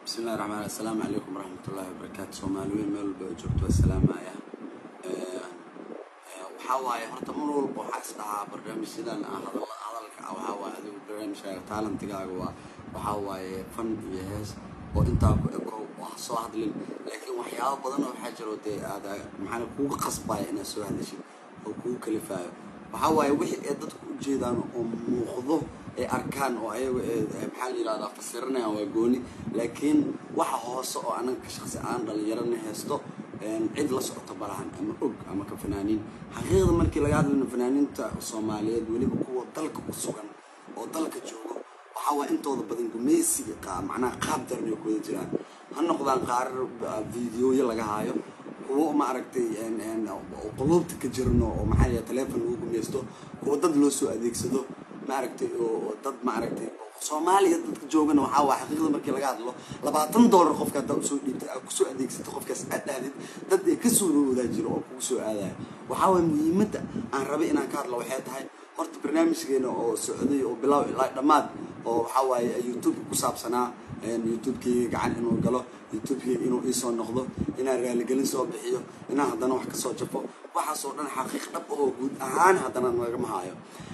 بسم الله الرحمن الرحيم. السلام عليكم ورحمة الله وبركاته. Soomaaliyeed meel walba joogto salaamaya waxa waaye horta mar walba waxa isdhaca barnaamijyadan hadalka waxa waaye adigu barnaamijka talantigaaga waxa waaye fan iyo hees oo inta ku eko wax soo hadlin laakiin waxyaabo badan oo waxa jiro aad maxaan kugu qasbay inaad soo hadashid oo kugu kalifaayo waxa waaye wixii ay dadku u jeedaan oo muuqdo arkaan oo ayagu maxaa yiraahdaa fasirnaa waa gooni laakiin waxa hoose oo anaga shakhsi aan dhalinyarana heesto cid la socoto barahan ama og ama ka fanaaniin xaqiiqda markii laga hadlayo fanaaniinta Soomaaliyeed waliba kuwa dalka ku sugan oo dalka joogo waxa waa intooda badan gumeysiga macnaha qaab darnay ku jiraan ha noqdaan qaar fiidiyoyo laga haayo kuwa ma aragtay qolobta ka jirno oo maxaa yahay telefoon ugu gumeysto kuwa dad loo soo adeegsado ما أعرف ضد ما أعرف Soomaaliya dadka joogana waxa waa xaqiiqda markii laga hadlo $20 qofka dad soo dhiibtay ku soo adeegsatay qofkaas aadadid dad ay ka soo wada jiro oo ku soo aadayo waxa waa muhiimada aan rabay inaan ka hadlo waxay tahay horta barnaamijkeena oo socday oo bilow ilaa dhamaad oo waxa waaye YouTube ku saabsanaa YouTube-kii gacan inuu galo YouTube-kii inuu isoo noqdo inaan raali gelin soo bixiyo inaan hadana wax ka soo jafo waxa soo dhan xaqiiq dhab oo guud ahaan hadana laga maayo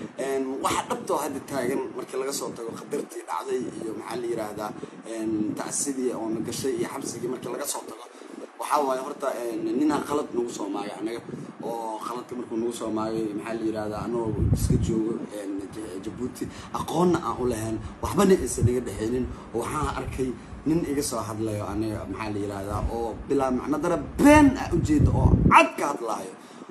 waxa dhabto hadda taagan markii laga soo tago qadartii dhacday iyo maxaa la yiraahdaa tacsidii oo nagashay iyo xabsigii markii laga soo tago waxa waaye horta nina qalad nagu soo maagay anaga oo qaladka markuu nagu soo maagay maxaa la yiraahdaa anoo iska joogo Djibouti aqoonna aan u lahayn waxbana aysan naga dhaxeelin waxaan arkay nin iga soo hadlayo aniga maxaa la yiraahdaa oo bilaa macna dara been u jeedo oo cad ka hadlayo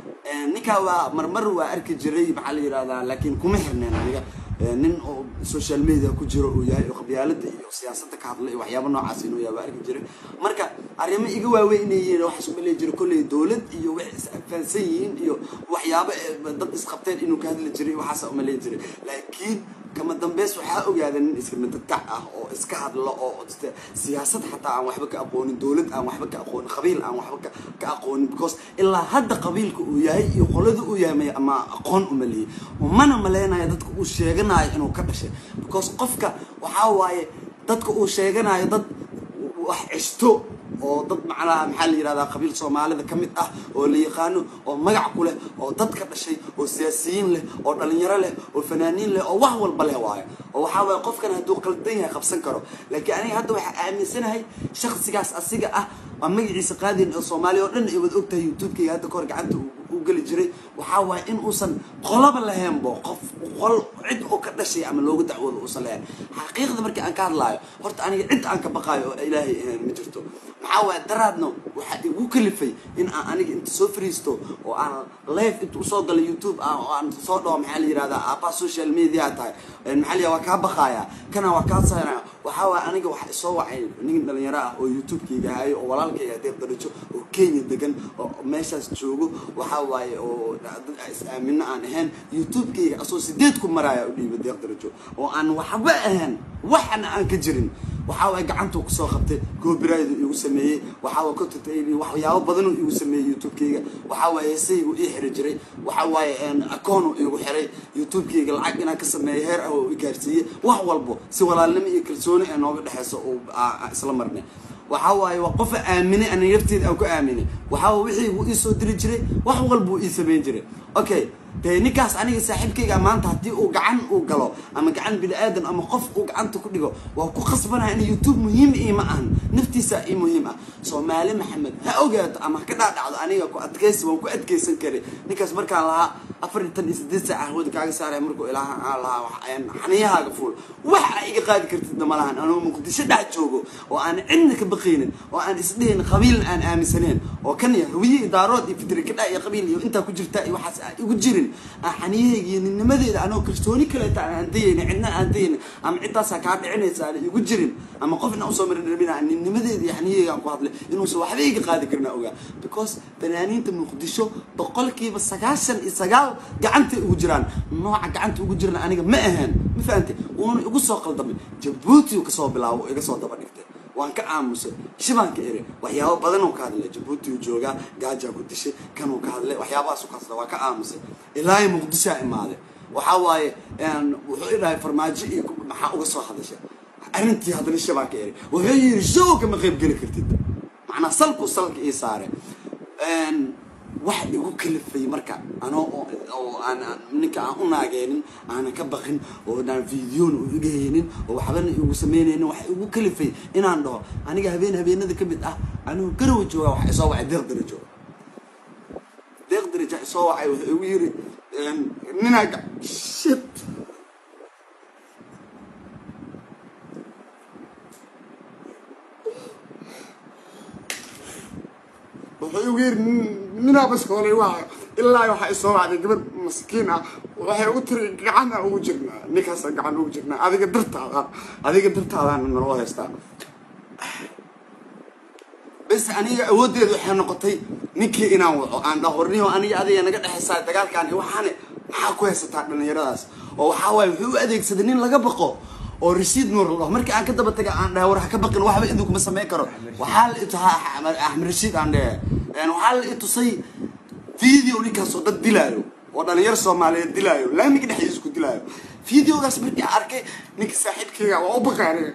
ninka waa marmar waa arki jiray maxaa la yiraahdaa laakiin kuma xirneen aniga nin oo social media ku jiro oo yahay qabyaalada iyo siyaasadda ka hadlay waxyaabo noocaas inuu yahay arki jiray marka arrimo iga waaweynayeen wax isku leeyahay jiro kulay dawlad iyo wax isfahansan iyo waxyaabo dad isqabteen inuu ka hadli jiray waxaas uma leeyahay jiray laakiin kama dambeys waxa ogaadeen in iska midtac ah oo iska hadlo oo siyaasad xataa aan waxba ka aqoonin dawlad aan waxba ka aqoonin qabiil aan waxba ka aqoonin because ilaa hadda qabiilku uu yahay iyo qolada uu yahay ama aqoon uma leeyahay umana maleenayo dadku uu sheeganayo inuu ka dhashay because qofka waxa waaye dadku uu sheeganayo dad wax cisto oo dad macnaha maxaa la yiraahdaa qabiil Soomaalida kamid ah oo la yaqaano oo magac ku leh oo dad ka dhashay oo siyaasiyiin leh oo dhalinyaro leh oo fanaaniin leh oo wax walba leh waayo oo waxa way qofkan haduu qaldan yahay qabsan karo laakiin aniga hadda waxa aaminsanahay shakhsigaas asiga ah waa magaciisa qaadin oo Soomaaliya oo dhan ay wada ogtahay YouTube-ka hadda kor gacanta u gali jiray waxa way in uusan qolaba lahayn boo qof qol cid oo ka dhashay ama looga dacwado uusan lahayn xaqiiqda markii aan ka hadlaayo horta aniga cid aan ka baqaayo oo Ilaahay ma jirto maxaa daraadno waxa igu kalifay in aan aniga inta soo fariisto oo aan live inta soo galo YouTube aan soo dhaw maxaa la yiraahdaa apa social media tahay maxaa la waa ka baqaaya kana waa ka saaraya waxa waa aniga waxa soo wacay nin dhalinyaro ah oo YouTube-kiga hayo oo walaalkay deeq darajo oo Kenya degan oo meeshaas joogo waxa waaye oo dad is-aamina aan ahayn YouTube-kiga asoo 8 ku maraya u dhiibay deeq darajo oo aan waxba ahayn waxna aan ka jirin waxa way gacanta ku soo qabtay copyright igu sameeyay waxa uu ka tatay waxyaabo badan oo igu sameeyay YouTube-kiga waxa way heesaygu ii xiri jiray waxa way account igu xiray YouTube-kiga lacag inaan ka sameeyo heer ah oo i gaarsiiyay wax walbo si walaalnimo iyo kalsooni ay nooga dhaxayso oo isla marnay waxa way qof aaminay aan yarteed aan ku aaminay waxa wixii uu ii soo diri jiray wax walbo ii sameeyay jiray okay ninkaas aniga saaxiibkayga maanta hadii uu gacan uu galo ama gacan bini aadan ama qof uu gacanta ku dhigo waa ku qasbanahay in YouTube muhiim ma ahan naftiisa ay muhiim ah Soomaali Maxamed ha ogaato ama ka dhaadhacdo aniga ku adkaysi waan ku adkaysan karay ninkaas markaan lahaa 48 saac wada kaaga saaray markuu ilaaha lahaa wax aan xaniyahaaga fuul waxa iga qaadi kartid malahan anoo Muqdisho dhac joogo oo aan cidna ka baqeenin oo aan isdheen qabiil aan aaminsaneen oo kan yahay idaarood iyo fikir ka dhaay qabiil iyo inta ku jirta iyo waxaas igu jirin xaniyahayga nimadeeda anoo kalsooni kale aan deeyay cidna aan deeyay ama cidaas ka dhicinaysa igu jirin ama qofna u soo marin rabina nimadeeda xaniyahayga ku hadlay inuu soo waxba iga qaadi karna ogaa because fanaaniinta Muqdisho boqolkiiba 99 gacanta ugu jiraan nooca gacanta ugu jirna aniga ma ahaan ma fahamtay oo ugu soo qaldamay Djibouti ka soo bilaabo iga soo daba dhigtay waan ka aamusay shibanka ere waxyaabo badan oo ka hadlay Djibouti jooga gaaja ku dishay kan oo ka hadlay waxyaabahaas oo kaasada waa ka aamusay ilaa Muqdisho imaaday waxa waaye wuxuu ilaahay farmaajo iyo maxaa uga soo hadashay arrintii haddana shabaa ka eray wuxuu yiri show kama qayb geli kartid macnaa salka ii saare wax igu kalifay marka anoo aan ninka aan u naageenin aan ka baqin oo daan video u igeynin oo waxban igu sameeyeen wax igu kalifay inaan dhaho aniga habeenada kamid ah anuu garow jooga wax soo wacay deeq darajo soo wacay wuxuu igu yiri ninaaga shit wuxuu igu yiri ninaa bas hoolay waa ilaa waxa soo wacday gabar maskiin ah waxay u tiri gacan ugu jirnaa ninkaas gacan ugu jirnaa adiga dartaada naloo haystaa bas aniga awoodeedu waxay noqotay ninkii inaan waco aan dhahorniyo aniga adiga naga dhaxaysaa dagaalkan waxaan maxaa ku haysataa dhalinyaradaas oo waxa waay wuxuu u adeegsaday nin laga baqo oo rasiid nuur loo markii aan ka daba tagay aan dhahay war ha ka baqin waxba idinku ma sameey karo waxa la itaha Ahmed Rashid aan dhahay waxa la itusay video ninkaas oo dad dilaayo oo dhalinyar Soomaaliyeed dilaayo laamiga dhexdiisa ku dilaayo videogaas markii arkay ninka saaxiibkayga waa u baqaanay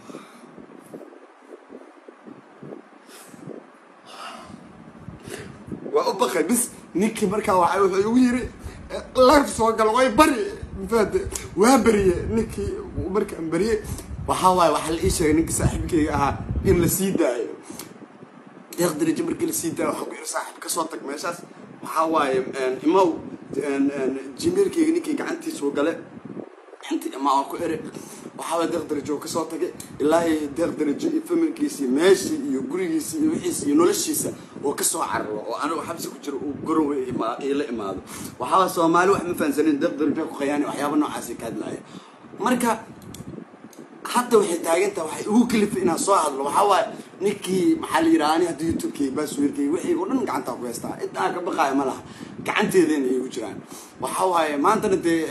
waa u baqay bis ninkii markaa waxa wuxuu igu yiri live soo gal way bari fad waa bariye ninkii markaan bariye waxa waxa la ii sheegay ninkii saaxiibkayga ahaa in la sii daayo deeq darajo markii la sii daayo waxa ku yiri saaxiib ka soo tag meeshaas waxa imaw jimeelkayga ninkii gacantiisa soo gale intii imaw ku ere waxa deeq darajo ka soo tagay ilaahay deeq darajo iyo familkiisa meeshii iyo gurigiisa iyo wixiisa iyo noloshiisa oo ka soo carro oo anigu xabsi ku jiro oo garow ila imaado waxa Soomaali wax ma fahansanin deeq darajo ku qayaan waxyaabo noocaas ka hadlaya marka hatta waxay taagantaa waxay ugu kalifay inaan soo hadlo waxa ninkii maxaa la yiraahdaa hadda YouTube-kii baasweerkii wixii oo dhan gacanta ku haystaa inta ka baqaay ma laha gacanteedana ay ugu jiraan waxa maanta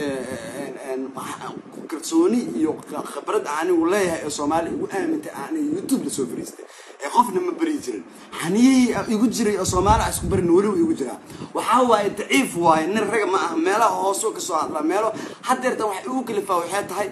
kalsooni iyo khibrad aan u leeyahay Soomaali ugu aamintay aan YouTube la soo fariistay qofna ma bari jirin xaniyay igu jiray oo Soomaali isku barin wali igu jiraa waxa daciif nin rag ma ah meelaha hoos ka soo hadla meelo hadeerta wax ugu kalifaa waxay tahay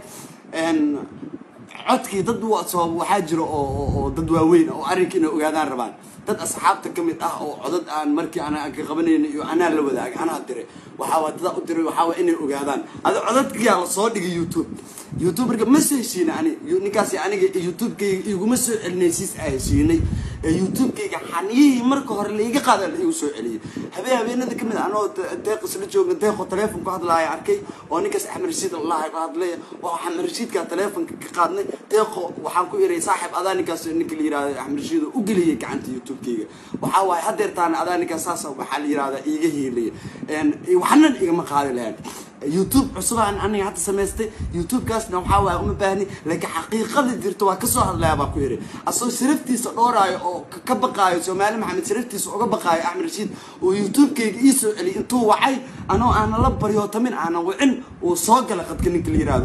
codkii dad waxaa jiro oo dad waaweyn oo arrinkiina ogaadaan rabaan dad asxaabta kamid ah oo codad aan markii aan ka qabanayno iyo ana la wadaag ana diray waxa dad u diray waxa inay ogaadaan ada codadkii la soo dhigay YouTube marka ma seeshiina ani ninkaas aniga YouTube-kayga iguma soo celinaysiis ay siinay YouTube-kayga xaniyay marka hore la iga qaaday igu soo celiyay habeenada kamid ah anoo deeq isla joogna deeq telefoon ku hadlaaya arkay oo ninkaas Ahmed Rashid Allah ka hadlay oo Ahmed Rashid ka telefoonka ka qaadnay deeq waxaan ku iray saaxiib adaa ninkaas ninka la yiraahdo Ahmed Rashid u galiyay gacanta YouTube-kayga waxa hadeertaan adaa ninkaas saas waxa la yiraahdaa iga heelay waxna igama qaadi lahayn YouTube cusub aan aniga hadda sameystay YouTube-kaasna waxa uma baahni laakiin xaqiiqada jirto waa ka soo hadlaya baa ku yiri asoo siraftiisa dhoorayo oo ka baqaayo Soomaali Maxamed siraftiisa uga baqaayo Ahmed Rashid oo YouTube-kayga ii soo celi intuu wacay anoo aan la baryo tamin aan wicin oo soo gala qadka ninka la yiraahdo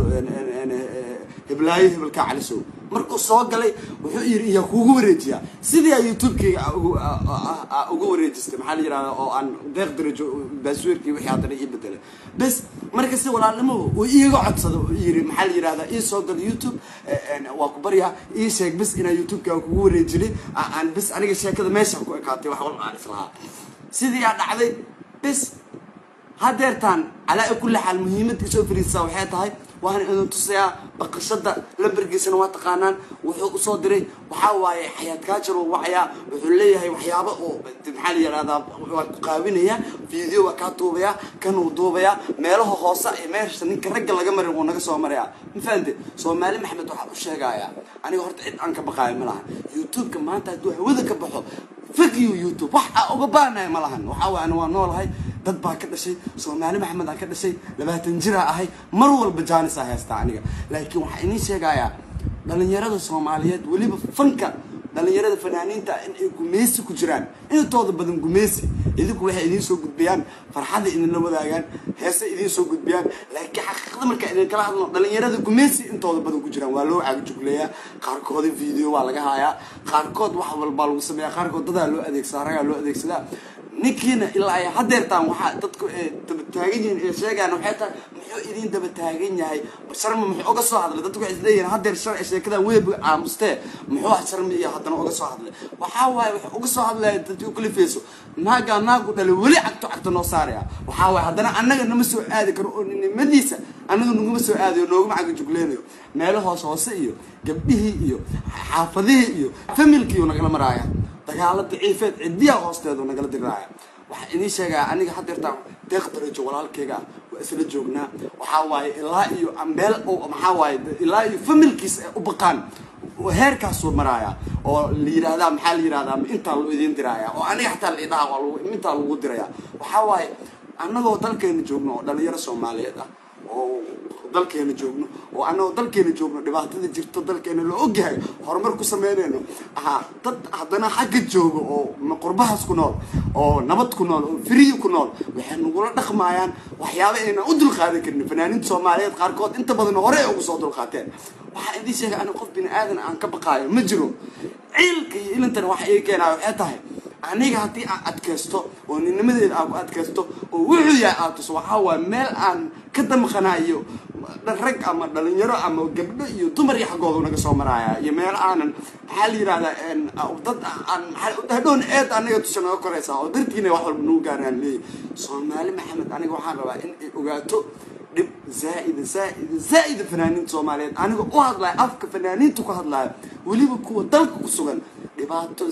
heblaay hebelka calisow markuu soo galay wuxuu yiri iyo kuugu wareejiya sidii YouTube-kayga ugu wareejistay maxaa la yiraahdaa oo aan deeq darajo baasweerkii wixii hadda ii bedelay bas marka si walaalnimo oo iiga codsado yiri maxaa la yiraahdaa ii soo gal YouTube waa ku bariya ii sheeg bas ina YouTube-ka kuugu wareejilay aan bas aniga sheekada meesha ku ekaatay wax walba aan islaha sidii aan dhacday bas hadeertaan ala kulli xal muhiimada soo fariisa waxay tahay waan inuu tusiyaa baqashada lambarkiisana waa taqaanaan wuxuu u soo diray waxa xayaat ka jiro wuxuu leeyahay waxyaabo oo maxaa la yiraahdaa waa qaawinaya video waa ka duubaya kan uu duubaya meelaha hoose ee meesha ninka rag laga marin oo naga soo maraya ma fahamtay Soomaali Maxamed waxa uu sheegaya aniga horta cid aan ka baqaay ma laha YouTube-ka maanta haduu hawada ka baxo فكيو يوتيوب واحد أوبانا ملهن وحاول أنا ونولهاي dad baa ka dhashay Soomaali Maxamed aan ka dhashay 20 jir ahay mar walba jaanis ah haystaaniga laakiin waxa inii sheegaya dhalinyarada Soomaaliyeed waliba fanka dhalinyarada fanaaniinta in ay gumeesi ku jiraan intooda badan gumeesi idinku waxay idin soo gudbiyaan farxada in la wadaagaan heesa idin soo gudbiyaan laakiin xaqiiqada marka idin kala hadlo dhalinyarada gumeesi intooda badan ku jiraan waa loo caagjuleeyaa qaarkood video waa laga haayaa qaarkood wax walba lagu sameeyaa qaarkood dad loo adeegsadaa ninkiina ilaa ay hadeertaan waxa dadku daba taagan yihiin ee sheegaan waxay tahay muxuu idin daba taagan yahay sharma muxuu uga soo hadlay dadku waxay isleeyihiin hadeer shar ee sheekada weeb aamustee muxuu sharma iyo haddana uga soo hadlay waxa waaye wuxuu uga soo hadlay dadku kala feeso naagu dhalay wali cagto noo saaraya waxa waaye haddana annaga nama soo aadi karo oo nimadiisa annaga naguma soo aadayo nooguma caga jugleenayo meelo hoose iyo gabdhihii iyo xaafadihii iyo familkii uu nagala maraaya dagaalo daciifeed cidiya hoosteedu nagala diraaya waxa inii sheegaa aniga hadeertaan deeq darajo walaalkayga waa isla joognaa waxa waaye ilaa iyo meel oo maxaa waaye ilaa iyo familkiis u baqaan heerkaas soo maraaya oo la yiraahdaa maxaa la yiraahdaa inta loo idin diraaya oo aniga xataa la idhaa waa inta lagu diraya waxa waaye annagoo dalkeena joogno oo dhalinyaro Soomaaliyeed ah oo dalkeena joogno oo annagoo dalkeena joogno dhibaatada jirto dalkeena loo ogyahay horumar ku sameeyayno dad haddana xagga joogo oo qurbahaas ku nool oo nabad ku nool oo free ku nool waxay nagula dhaqmayaan waxyaabo ayna u dulqaadan karin fanaaniinta Soomaaliyeed qaarkood inta badan hore ugu soo dulqaateen waxa idin sheegay aan qof bini aadan aan ka baqaayo ma jiro ciilka iyo ilintan waxa ay keenayo waxay tahay aniga haddii aan adkaysto oo ninnimadeeda aan ku adkaysto oo wuxuu yahay aatus waxa waa meel aan ka damqanayo rag ama dhalinyaro ama gabdho iyo dumar iyo xaqooda naga soo maraya iyo meel aanan maxaa la yiraahdaa dad aan hadhoon eed aniga tushan oo koraysa oo dartiina wax walba noo gaaraan leey Soomaali Maxamed aniga waxaan rabaa in ay ogaato dib زائد فنانين Soomaaliyeed aniga u hadlay afka fanaaniintu ku hadlay waliba kuwa dalka ku sugan dhibaato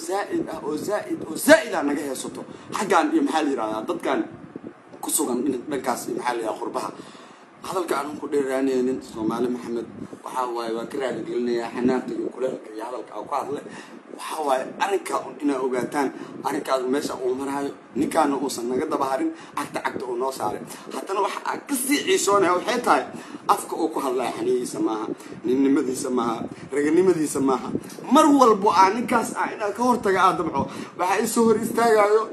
زائد naga heesato xagaan iyo maxaa la yiraahdaa dadkan ku sugan dhankaas maxaa la yiraahdaa qurbaha hadalka aan ku dheeraanaynin Soomaali Maxamed waxa waaye waa ka raali gelinaya xanaanta iyo kuleelka iyo hadalka ku hadlay waxa waaye arinka ina ogaataan arinkaas meesha uu marayo ninkaan uusan naga dabaharin cagta uu noo saaray haddana waxa ka sii ciisoonaya waxay tahay afka uu ku hadlay xaniisa maaha ninnimadiisa maaha raganimadiisa maaha mar walbo aan ninkaas ina ka hortaga aadamco waxa ay soo hor istaagayo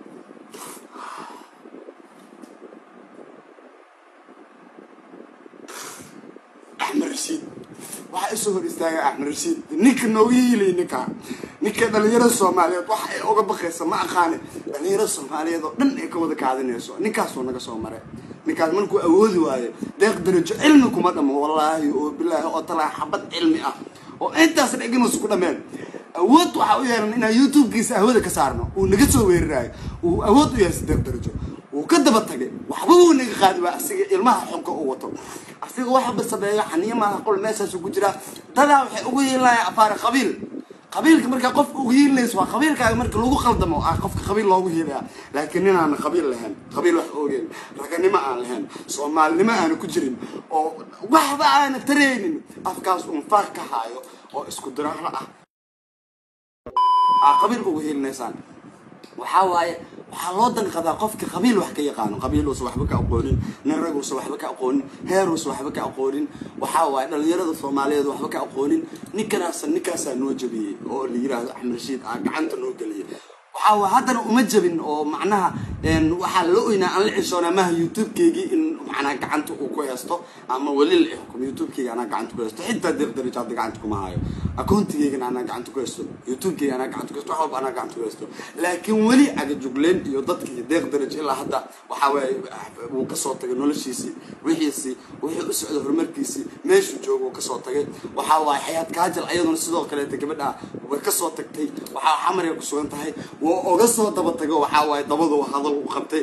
أحمد رشيد waxa soo hor istaagay Ahmed Rashid ninka noogiilay ninka dhalinyarada Soomaaliyeed waxa ay uga baqaysa ma aqaan dhalinyarada Soomaaliyeed oo dhan ay ka wada kaadanayso ninkaas oo naga soo maray ninkaas markuu awoodi waayo deeq darajo cilmi kuma dhamo wallahi oo billahi oo talaa xabad cilmi ah oo intaas dhigin isku dhameen awood waxa u yeelan in YouTube-kiisa ahwada ka saarno oo naga soo weerarayo oo awood u yeesay deeq darajo وكذب تجي وحبوه نقاد وأسيج المها حنك قوته أسيج واحد بالسبعية حنية ما أقول ناس سجوجرا طلع وحقوي لا أفار قبيل كمرك قف وهي اللي يسوى قبيل كمرك لوجو خلدمه قف قبيل لوجو هي لكننا أنا قبيل لهن قبيل وحقوي لكن ما أنا لهن صومال لما أنا كجرين أو واحد أنا ترين أفكاس ومفاك هايو أو إسكودرا قبيل وهي الناس وحاول وحلو دن قضاء قفك قبيل وحكي يقانو قبيل وصوحبك أقولين نرجع وصوحبك أقولين هير وصوحبك أقولين وحاول إن اللي يرد الصومالية وحبك أقولين نكاسا نوجبي أو اللي يراد أحمد رشيد عنده نوجلي وحاول هذا أمجبين أو معناها إن وحلو إن العشرة ما يوتيوب كيجي إن معناها عنده كويستو أما ولي الحكم يوتيوب كيجي أنا عنده كويستو حتى درجات عندكم معايا أكونت كيجي أنا عنده كويستو يوتيوب كيجي أنا عنده كويستو حب أنا عنده كويستو لكن ولي عند جوجلين يضط كيجي درجة إلا حتى وحاول وكسوت تجنولوجيسي وحيسي وحيسعد هرمركيسي ماشي جوجو وكسوت تجي وحاول حياة كاجل أيضا الصدق كله تجمعنا وكسوت تكتي وحاول حمر يكسوان تهي وقصة ضبطة وحاول ضبطه وحضر وخبطه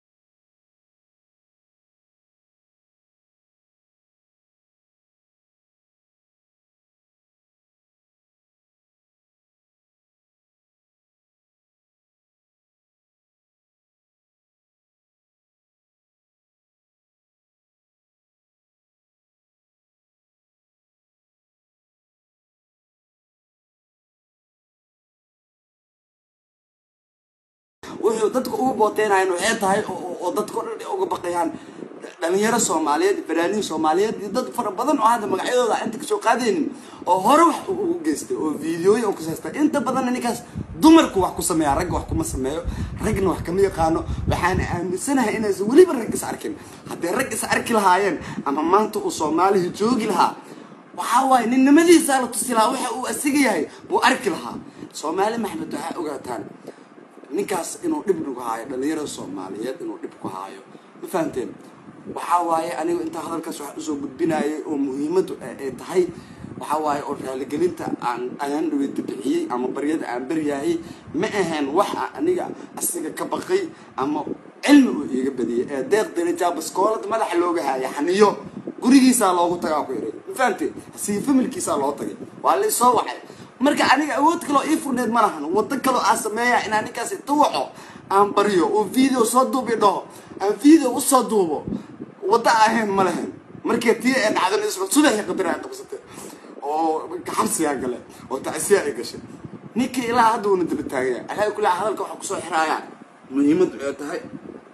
wuxuu dadku ugu booteynayaan waxay tahay oo dadku uga baqayaan dhalinyaro Soomaaliyeed fanaaniin Soomaaliyeed dad fara badan oo hada magacyadooda inta ka soo qaadeenin oo hore wax ugu geystay oo fiidiyoyo oo ka saystay inta badan ninkaas dumarku wax ku sameeyaa rag wax kuma sameeyo ragna wax kama yaqaano waxaan aaminsanahay inay waliba rag is arkin haddii rag is arki lahaayeen ama maanta uu Soomaaliya joogi lahaa waxa waay ninnimadiisa la tusi lahaa waxa uu asiga yahay buu arki lahaa Soomaali Maxamed waxa ogaataan ninkaas inuu dhib ku haayo dhalinyarada Soomaaliyeed inuu dhib ku haayo ma fahanteen waxa waaye anigu inta hadalkaas wax u soo gudbinayay oo muhiimadu ay tahay waxa waaye oo raaligelinta aan dhaweyta bixiyay ama baryada aan baryahay ma ahan wax aniga asiga ka baqay ama cilmi uu iga badiyay ee deeq daraja baskoolad madax looga haaya xaniyo gurigiisa loogu tagaa ku yiri ma fahanteen si familkiisa loo tagay waa la soo waxay marka aniga awood kale oo ifurneed ma lahan wada kale oo sameeyaa in ninkaas tawaco aan bariyo oo video soo duubi dhaho aan video u soo duubo wada ahayn ma lahan markii tii aan dhacdan isba subaxii qadara qabsatay oo xabsiga gale oo taasiya ay gashay ninkii ilaa hadda uu dib taagay ahay kula hadalka waxa ku soo xiraaya muhiimadu ay tahay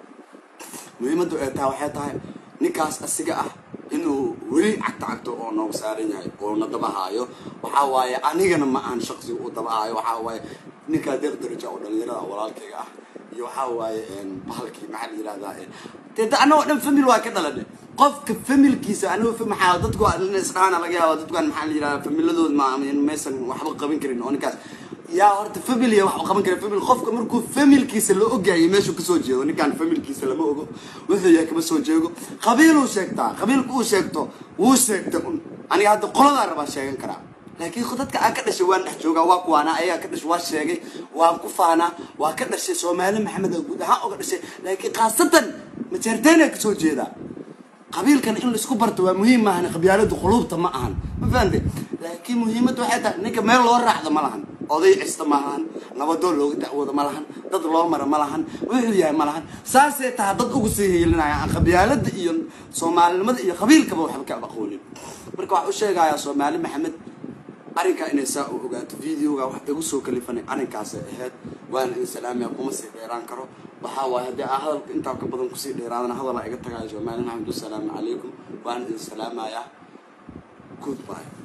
waxay tahay ninkaas asiga ah inuu weli cagta oo noo saaran yahay oo nadabahayo waxa waaye anigana ma aan shakhsi u dabahayo waxa waaye ninka deeq daraja oo dhalinyarada walaalkayga ah iyo waxa waaye bahalkii maxaa la yiraahdaa teeda anoo dhan family waa ka dhalanay qofka familkiisa anoo maxaa dadku isdhaana laga yaabo dadku maxaa la yiraahdaa familiadood ma meesan waxba qaban karin oo ninkaas yaa horta family wax qaban kara family qofka markuu familkiisa la ogaayay meeshu ka soo jeedo ninkan familkiisa lama ogo wuxuu yahay kama soo jeego qabiil uu sheegtaa qabiilku uu sheegto wuu sheegta aniga hadda qolada rabaa sheegan karaa laakiin dadka aan ka dhashay waan dhex joogaa waa kuwaana ayaa ka dhashay waa sheegay waan ku faana waa ka dhashay Soomaali Maxamed guud ahaan uga dhashay laakiin qaasatan ma jeerteena ka soo jeeda qabiilkan in la isku barto waa muhiim ma ahan qabyaaladu qulubta ma ahan ma fahanteen laakiin muhiimadu waxay tahay ninka meel loo raacdo ma lahan oday cista ma lahan nabadoo looga dacwado ma lahan dad loo mara ma lahan wuxuu yahay ma lahan saasay tahay dad ugu sii heelinaya qabyaalada iyo Soomaalinimada iyo qabiilkaba waxba ka aqoonin marka wax u sheegaya Soomaali Maxamed arinka inay saa u ogaato videoga wax igu soo kalifanay arinkaas ahayd waan in salaamiya kuma sii dheeraan karo waxa waaye hadii hadalka inta ka badan ku sii dheeraadana hadal iga tagayo Soomaali Maxamed salaamu calaykum waan in salaamaya goodbye